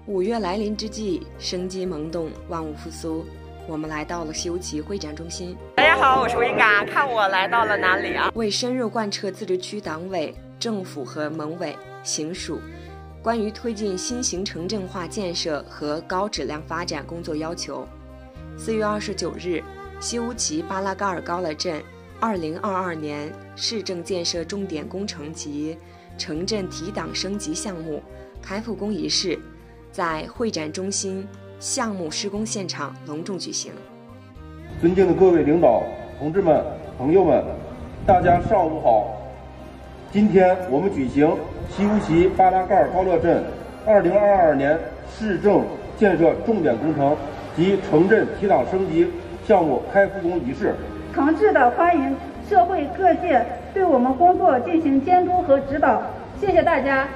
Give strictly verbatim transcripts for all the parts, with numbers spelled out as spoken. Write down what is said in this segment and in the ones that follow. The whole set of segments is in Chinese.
五月来临之际，生机萌动，万物复苏。我们来到了西湖旗会展中心。 大家好，我是吴英嘎，看我来到了哪里啊？ 为深入贯彻自治区党委、政府和盟委、行署关于推进新型城镇化建设和高质量发展工作要求，四月二十九日，西湖旗巴拉嘎尔高勒镇二零二二年市政建设重点工程及城镇提档升级项目开复工仪式在会展中心项目施工现场隆重举行。 尊敬的各位领导、同志们、朋友们，大家上午好。今天我们举行西湖旗巴拉嘎尔高勒镇二零二二年市政建设重点工程及城镇提档升级项目开复工仪式， 诚挚的欢迎社会各界对我们工作进行监督和指导，谢谢大家。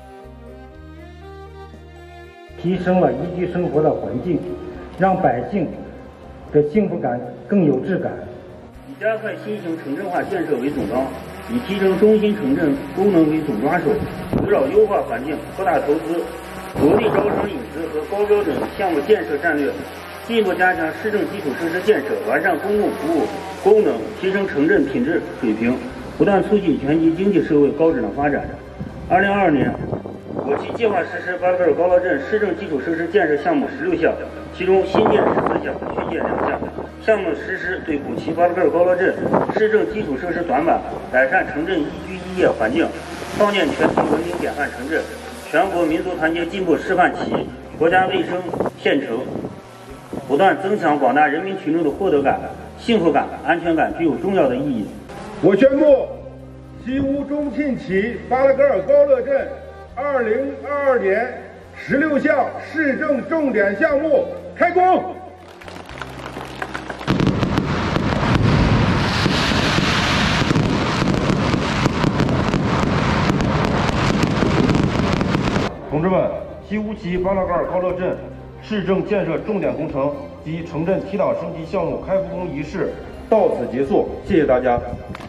提升了宜居生活的环境，让百姓的幸福感更有质感。 以加快新型城镇化建设为总纲，以提升中心城镇功能为总抓手，围绕优化环境、扩大投资、着力招商引资和高标准项目建设战略，进一步加强市政基础设施建设，完善公共服务功能，提升城镇品质水平，不断促进全局经济社会高质量发展。二零二二年，我旗计划实施巴拉嘎尔高勒镇市政基础设施建设项目十六项，其中新建十四项，续建两项。项目实施对古旗巴拉嘎尔高勒镇市政基础设施短板，改善城镇宜居宜业环境，创建全球文明典范城镇、全国民族团结进步示范旗、国家卫生县城，不断增强广大人民群众的获得感、幸福感、安全感，具有重要的意义。 我宣布，西湖中沁旗巴拉嘎尔高勒镇二零二二年十六项市政重点项目开工。同志们，西湖旗巴拉嘎尔高勒镇市政建设重点工程及城镇提档升级项目开复工仪式到此结束，谢谢大家。